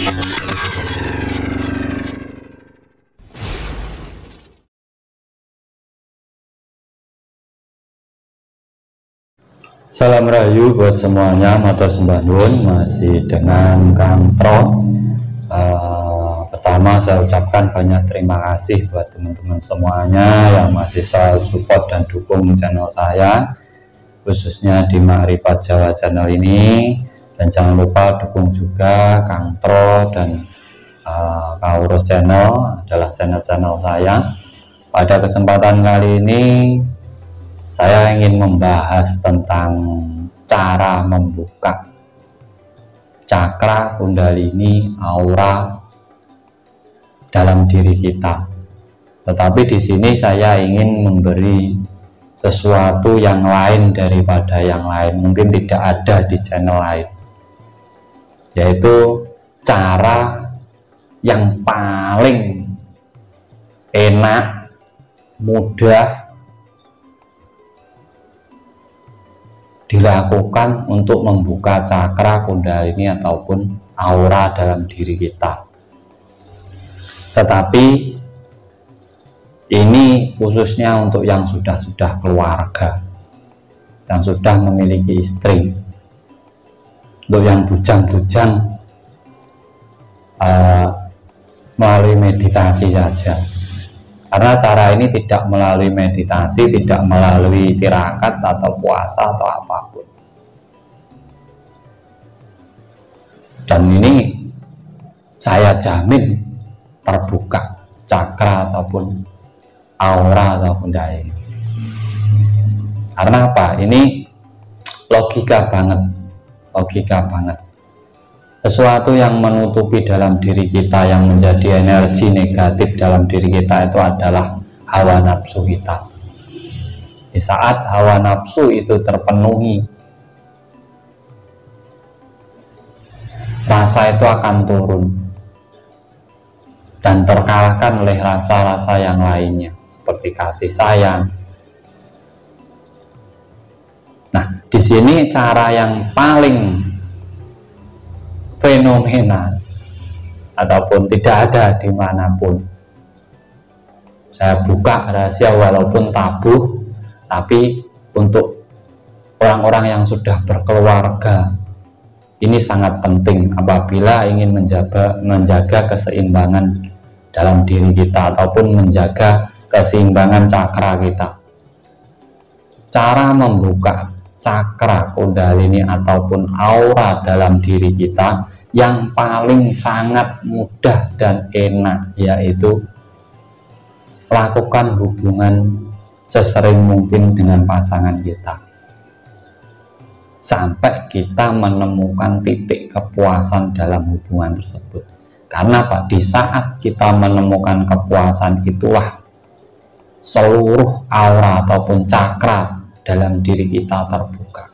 Salam rahayu buat semuanya, matur sembah nuwun, masih dengan Kang Tro. Pertama saya ucapkan banyak terima kasih buat teman-teman semuanya yang masih selalu support dan dukung channel saya, khususnya di Makrifat Jawa channel ini. Dan jangan lupa dukung juga Kang Tro dan Kauro channel, adalah channel-channel saya. Pada kesempatan kali ini saya ingin membahas tentang cara membuka cakra kundalini aura dalam diri kita. Tetapi di sini saya ingin memberi sesuatu yang lain daripada yang lain, mungkin tidak ada di channel lain, yaitu cara yang paling enak, mudah dilakukan untuk membuka cakra kundalini ataupun aura dalam diri kita. Tetapi ini khususnya untuk yang sudah keluarga, yang sudah memiliki istri. Untuk yang bujang-bujang melalui meditasi saja. Karena cara ini tidak melalui meditasi, tidak melalui tirakat atau puasa atau apapun. Dan ini saya jamin terbuka cakra ataupun aura ataupun daya. Karena apa? Ini logika banget. Sesuatu yang menutupi dalam diri kita, yang menjadi energi negatif dalam diri kita, itu adalah hawa nafsu kita. Di saat hawa nafsu itu terpenuhi, rasa itu akan turun dan terkalahkan oleh rasa-rasa yang lainnya, seperti kasih sayang. Nah, di sini cara yang paling fenomenal ataupun tidak ada dimanapun, saya buka rahasia walaupun tabu, tapi untuk orang-orang yang sudah berkeluarga ini sangat penting apabila ingin menjaga keseimbangan dalam diri kita ataupun menjaga keseimbangan cakra kita. Cara membuka cakra kundalini ataupun aura dalam diri kita yang paling sangat mudah dan enak, yaitu lakukan hubungan sesering mungkin dengan pasangan kita sampai kita menemukan titik kepuasan dalam hubungan tersebut. Karena Pak, di saat kita menemukan kepuasan itulah seluruh aura ataupun cakra dalam diri kita terbuka.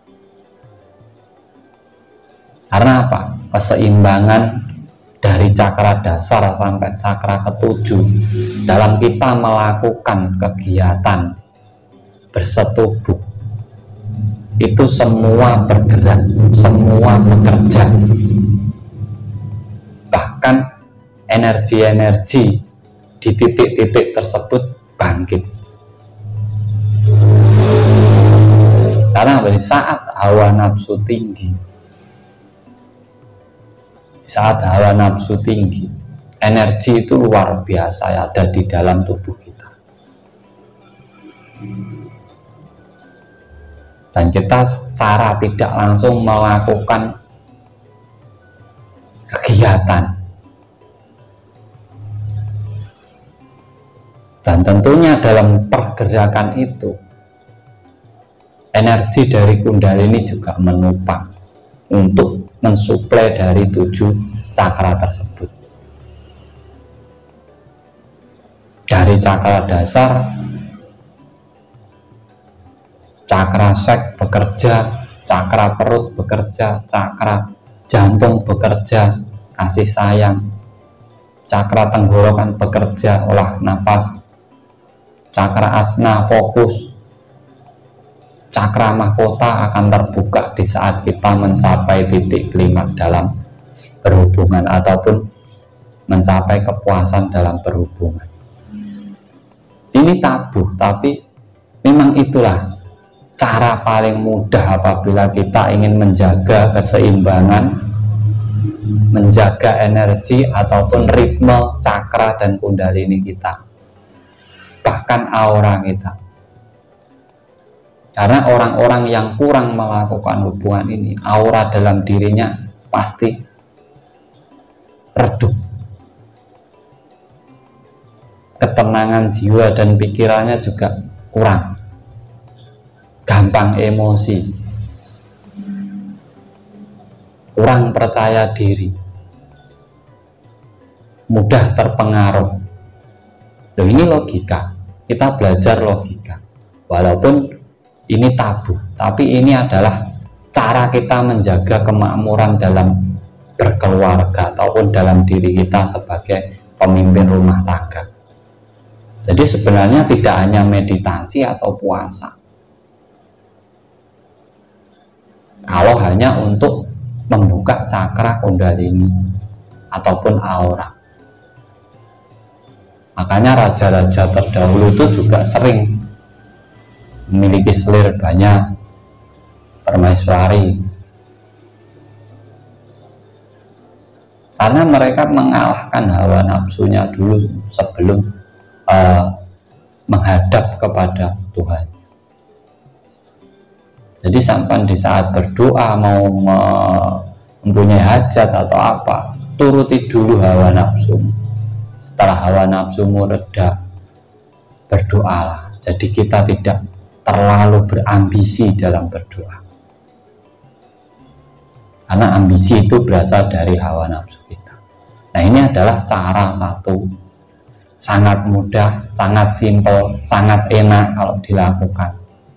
Karena apa? Keseimbangan dari cakra dasar sampai cakra ketujuh dalam kita melakukan kegiatan bersetubuh itu semua bergerak, semua bekerja. Bahkan energi-energi di titik-titik tersebut bangkit. Karena pada saat hawa nafsu tinggi, energi itu luar biasa ada di dalam tubuh kita. Dan kita secara tidak langsung melakukan kegiatan. Dan tentunya dalam pergerakan itu energi dari kundalini juga menopang untuk mensuplai dari 7 cakra tersebut. Dari cakra dasar, cakra seks bekerja, cakra perut bekerja, cakra jantung bekerja, kasih sayang, cakra tenggorokan bekerja, olah napas, cakra asna fokus, cakra mahkota akan terbuka di saat kita mencapai titik klimaks dalam berhubungan ataupun mencapai kepuasan dalam berhubungan. Ini tabu, tapi memang itulah cara paling mudah apabila kita ingin menjaga keseimbangan, menjaga energi ataupun ritme cakra dan kundalini kita, bahkan aura kita. Karena orang-orang yang kurang melakukan hubungan ini, aura dalam dirinya pasti redup, ketenangan jiwa dan pikirannya juga kurang, gampang emosi, kurang percaya diri, mudah terpengaruh. Loh, ini logika, kita belajar logika, walaupun ini tabu, tapi ini adalah cara kita menjaga kemakmuran dalam berkeluarga ataupun dalam diri kita sebagai pemimpin rumah tangga. Jadi sebenarnya tidak hanya meditasi atau puasa, kalau hanya untuk membuka cakra kundalini ataupun aura. Makanya raja-raja terdahulu itu juga sering memiliki selir banyak, permaiswari, karena mereka mengalahkan hawa nafsunya dulu sebelum menghadap kepada Tuhan. Jadi sampai di saat berdoa mau mempunyai hajat atau apa, turuti dulu hawa nafsu. Setelah hawa nafsumu reda, berdoalah. Jadi kita tidak terlalu berambisi dalam berdoa, karena ambisi itu berasal dari hawa nafsu kita. Nah, ini adalah cara satu, sangat mudah, sangat simpel, sangat enak kalau dilakukan.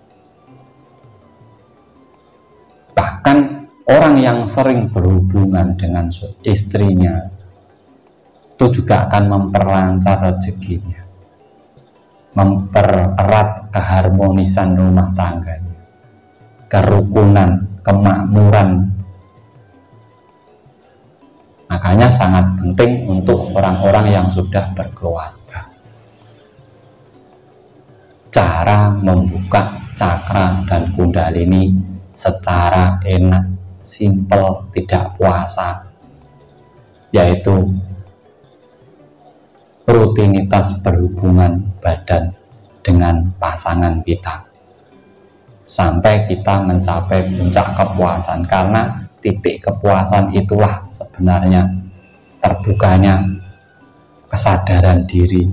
Bahkan orang yang sering berhubungan dengan istrinya itu juga akan memperlancar rezekinya, mempererat keharmonisan rumah tangganya, kerukunan, kemakmuran. Makanya sangat penting untuk orang-orang yang sudah berkeluarga, cara membuka cakra dan kundalini secara enak, simple, tidak puasa, yaitu rutinitas berhubungan badan dengan pasangan kita sampai kita mencapai puncak kepuasan. Karena titik kepuasan itulah sebenarnya terbukanya kesadaran diri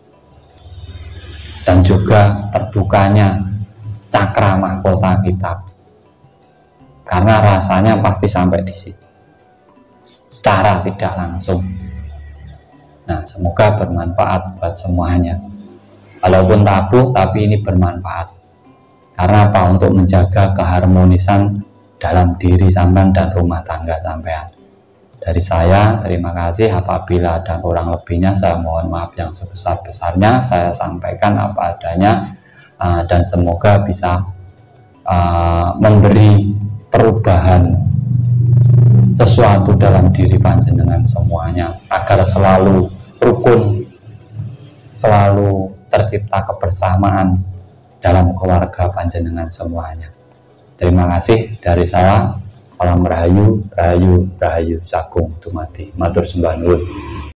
dan juga terbukanya cakra mahkota kita, karena rasanya pasti sampai di situ secara tidak langsung. Nah, semoga bermanfaat buat semuanya. Walaupun tabu, tapi ini bermanfaat. Karena apa? Untuk menjaga keharmonisan dalam diri sampean dan rumah tangga sampean. Dari saya, terima kasih. Apabila ada kurang lebihnya, saya mohon maaf yang sebesar-besarnya. Saya sampaikan apa adanya, dan semoga bisa memberi perubahan sesuatu dalam diri panjenengan semuanya, agar selalu rukun, selalu tercipta kebersamaan dalam keluarga panjenengan semuanya. Terima kasih dari saya. Salam rahayu, rahayu, rahayu, sagung dumadi. Matur sembah nuwun.